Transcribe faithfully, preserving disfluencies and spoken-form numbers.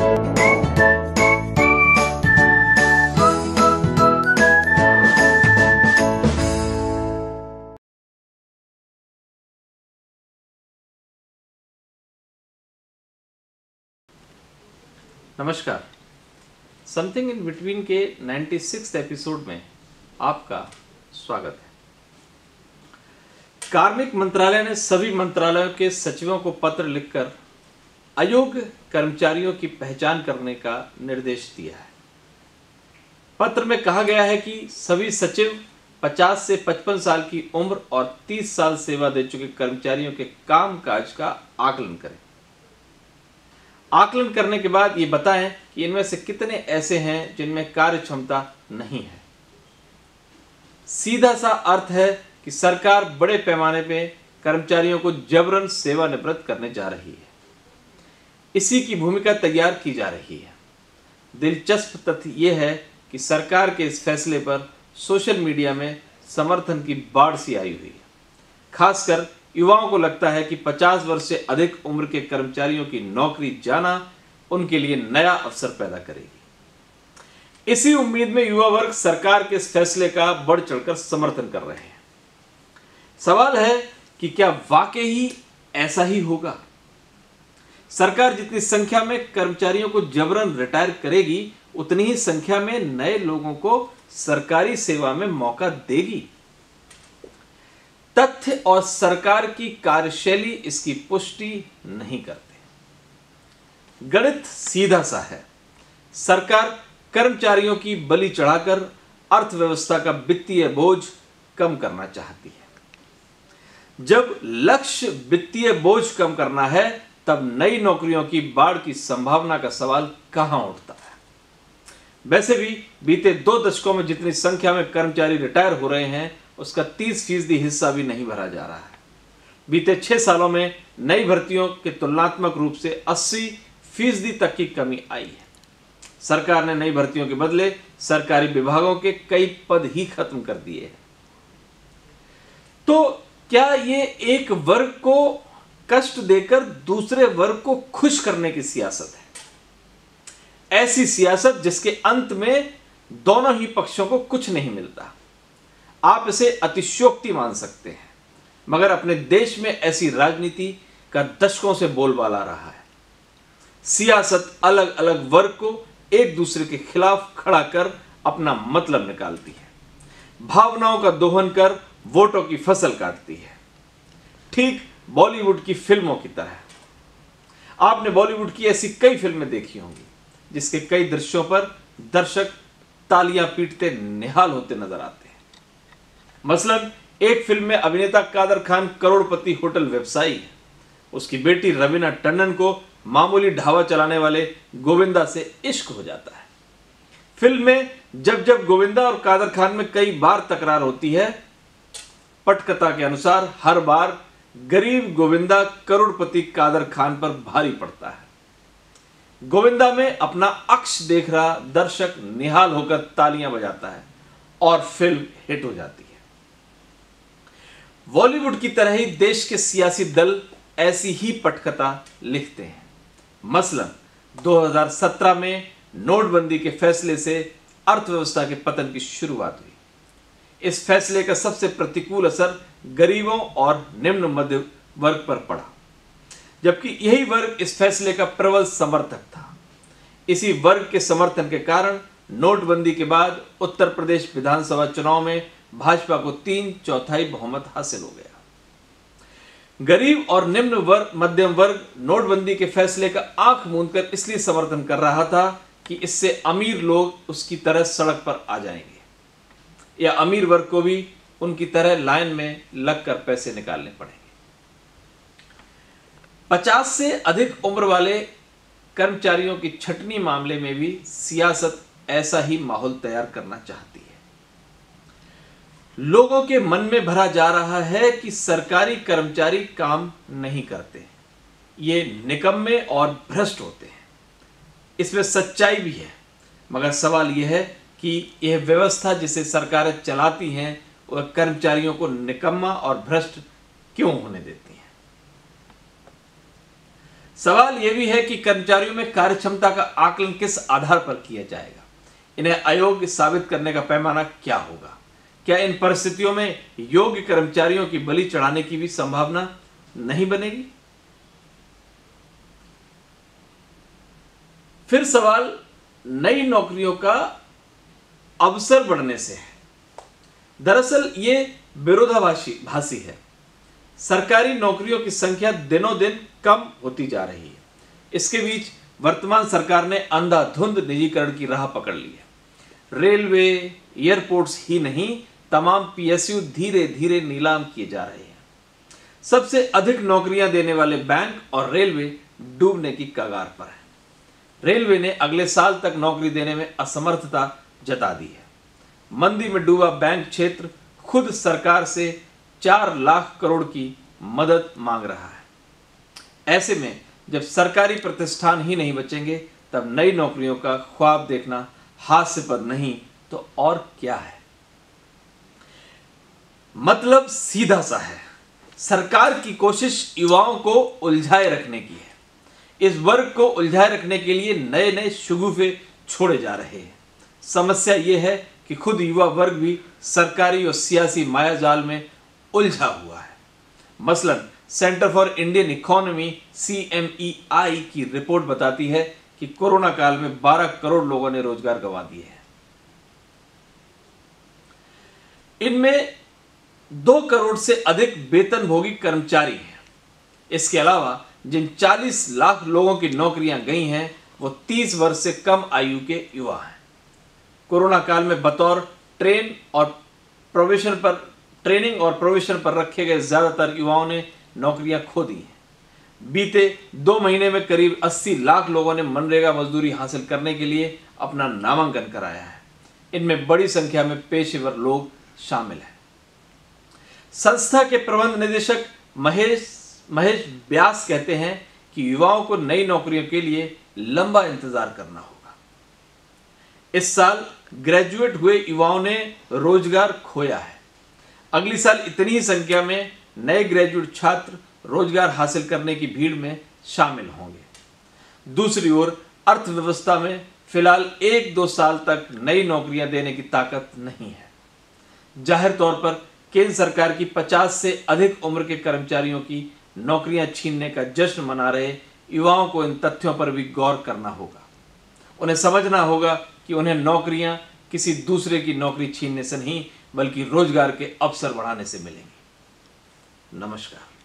नमस्कार। Something in between के छियानवे एपिसोड में आपका स्वागत है। कार्मिक मंत्रालय ने सभी मंत्रालयों के सचिवों को पत्र लिखकर अयोग्य कर्मचारियों की पहचान करने का निर्देश दिया है। पत्र में कहा गया है कि सभी सचिव पचास से पचपन साल की उम्र और तीस साल सेवा दे चुके कर्मचारियों के कामकाज का आकलन करें। आकलन करने के बाद ये बताएं कि इनमें से कितने ऐसे हैं जिनमें कार्य क्षमता नहीं है। सीधा सा अर्थ है कि सरकार बड़े पैमाने पे कर्मचारियों को जबरन सेवानिवृत्त करने जा रही है। इसी की भूमिका तैयार की जा रही है। दिलचस्प तथ्य यह है कि सरकार के इस फैसले पर सोशल मीडिया में समर्थन की बाढ़ सी आई हुई है। खासकर युवाओं को लगता है कि पचास वर्ष से अधिक उम्र के कर्मचारियों की नौकरी जाना उनके लिए नया अवसर पैदा करेगी। इसी उम्मीद में युवा वर्ग सरकार के इस फैसले का बढ़ चढ़कर समर्थन कर रहे हैं। सवाल है कि क्या वाकई ही ऐसा ही होगा? सरकार जितनी संख्या में कर्मचारियों को जबरन रिटायर करेगी, उतनी ही संख्या में नए लोगों को सरकारी सेवा में मौका देगी। तथ्य और सरकार की कार्यशैली इसकी पुष्टि नहीं करते। गणित सीधा सा है। सरकार कर्मचारियों की बलि चढ़ाकर अर्थव्यवस्था का वित्तीय बोझ कम करना चाहती है। जब लक्ष्य वित्तीय बोझ कम करना है, तब नई नौकरियों की बाढ़ की संभावना का सवाल कहां उठता है? वैसे भी बीते दो दशकों में जितनी संख्या में कर्मचारी रिटायर हो रहे हैं, उसका तीस फीसदी हिस्सा भी नहीं भरा जा रहा है। बीते छह सालों में नई भर्तियों के तुलनात्मक रूप से अस्सी फीसदी तक की कमी आई है। सरकार ने नई भर्तियों के बदले सरकारी विभागों के कई पद ही खत्म कर दिए हैं। तो क्या ये एक वर्ग को कष्ट देकर दूसरे वर्ग को खुश करने की सियासत है? ऐसी सियासत जिसके अंत में दोनों ही पक्षों को कुछ नहीं मिलता। आप इसे अतिशयोक्ति मान सकते हैं, मगर अपने देश में ऐसी राजनीति का दशकों से बोलबाला रहा है। सियासत अलग अलग वर्ग को एक दूसरे के खिलाफ खड़ा कर अपना मतलब निकालती है, भावनाओं का दोहन कर वोटों की फसल काटती है, ठीक बॉलीवुड की फिल्मों की तरह। आपने बॉलीवुड की ऐसी कई फिल्में देखी होंगी जिसके कई दृश्यों पर दर्शक तालियां पीटते निहाल होते नजर आते हैं। मसलन एक फिल्म में अभिनेता कादर खान करोड़पति होटल व्यवसायी है। उसकी बेटी रवीना टंडन को मामूली ढाबा चलाने वाले गोविंदा से इश्क हो जाता है। फिल्म में जब जब गोविंदा और कादर खान में कई बार तकरार होती है, पटकथा के अनुसार हर बार गरीब गोविंदा करोड़पति कादर खान पर भारी पड़ता है। गोविंदा में अपना अक्ष देख रहा दर्शक निहाल होकर तालियां बजाता है और फिल्म हिट हो जाती है। बॉलीवुड की तरह ही देश के सियासी दल ऐसी ही पटकथा लिखते हैं। मसलन दो हज़ार सत्रह में नोटबंदी के फैसले से अर्थव्यवस्था के पतन की शुरुआत हुई। इस फैसले का सबसे प्रतिकूल असर गरीबों और निम्न मध्य वर्ग पर पड़ा, जबकि यही वर्ग इस फैसले का प्रबल समर्थक था। इसी वर्ग के समर्थन के कारण नोटबंदी के बाद उत्तर प्रदेश विधानसभा चुनाव में भाजपा को तीन चौथाई बहुमत हासिल हो गया। गरीब और निम्न वर्ग मध्यम वर्ग नोटबंदी के फैसले का आंख मूंदकर इसलिए समर्थन कर रहा था कि इससे अमीर लोग उसकी तरह सड़क पर आ जाएंगे या अमीर वर्ग को भी उनकी तरह लाइन में लगकर पैसे निकालने पड़ेंगे। पचास से अधिक उम्र वाले कर्मचारियों की छटनी मामले में भी सियासत ऐसा ही माहौल तैयार करना चाहती है। लोगों के मन में भरा जा रहा है कि सरकारी कर्मचारी काम नहीं करते, ये निकम्मे और भ्रष्ट होते हैं। इसमें सच्चाई भी है, मगर सवाल यह है कि यह व्यवस्था जिसे सरकारें चलाती हैं वह कर्मचारियों को निकम्मा और भ्रष्ट क्यों होने देती हैं। सवाल यह भी है कि कर्मचारियों में कार्यक्षमता का आकलन किस आधार पर किया जाएगा, इन्हें अयोग्य साबित करने का पैमाना क्या होगा, क्या इन परिस्थितियों में योग्य कर्मचारियों की बलि चढ़ाने की भी संभावना नहीं बनेगी। फिर सवाल नई नौकरियों का अवसर बढ़ने से है। दरअसल ये विरोधाभासी भासी है। सरकारी नौकरियों की संख्या दिनों दिन कम होती जा रही है। इसके बीच वर्तमान सरकार ने अंधाधुंध निजीकरण की राह पकड़ ली है। रेलवे, एयरपोर्ट्स ही नहीं, तमाम पीएसयू धीरे धीरे नीलाम किए जा रहे हैं। सबसे अधिक नौकरियां देने वाले बैंक और रेलवे डूबने की कगार पर है। रेलवे ने अगले साल तक नौकरी देने में असमर्थता जता दी है। मंदी में डूबा बैंक क्षेत्र खुद सरकार से चार लाख करोड़ की मदद मांग रहा है। ऐसे में जब सरकारी प्रतिष्ठान ही नहीं बचेंगे, तब नई नौकरियों का ख्वाब देखना हास्यास्पद नहीं तो और क्या है। मतलब सीधा सा है, सरकार की कोशिश युवाओं को उलझाए रखने की है। इस वर्ग को उलझाए रखने के लिए नए नए शगुफे छोड़े जा रहे हैं। समस्या यह है कि खुद युवा वर्ग भी सरकारी और सियासी मायाजाल में उलझा हुआ है। मसलन Centre for Indian Economy C M E I की रिपोर्ट बताती है कि कोरोना काल में बारह करोड़ लोगों ने रोजगार गंवा दिए हैं। इनमें दो करोड़ से अधिक वेतनभोगी कर्मचारी हैं। इसके अलावा जिन चालीस लाख लोगों की नौकरियां गई हैं, वो तीस वर्ष से कम आयु के युवा हैं। कोरोना काल में बतौर ट्रेन और प्रोविजन पर ट्रेनिंग और प्रोविजन पर रखे गए ज्यादातर युवाओं ने नौकरियां खो दी हैं। बीते दो महीने में करीब अस्सी लाख लोगों ने मनरेगा मजदूरी हासिल करने के लिए अपना नामांकन कराया है। इनमें बड़ी संख्या में पेशेवर लोग शामिल हैं। संस्था के प्रबंध निदेशक महेश महेश व्यास कहते हैं कि युवाओं को नई नौकरियों के लिए लंबा इंतजार करना होगा। इस साल ग्रेजुएट हुए युवाओं ने रोजगार खोया है। अगली साल इतनी ही संख्या में नए ग्रेजुएट छात्र रोजगार हासिल करने की भीड़ में शामिल होंगे। दूसरी ओर अर्थव्यवस्था में फिलहाल एक दो साल तक नई नौकरियां देने की ताकत नहीं है। जाहिर तौर पर केंद्र सरकार की पचास से अधिक उम्र के कर्मचारियों की नौकरियां छीनने का जश्न मना रहे युवाओं को इन तथ्यों पर भी गौर करना होगा। उन्हें समझना होगा कि उन्हें नौकरियां किसी दूसरे की नौकरी छीनने से नहीं, बल्कि रोजगार के अवसर बढ़ाने से मिलेंगी। नमस्कार।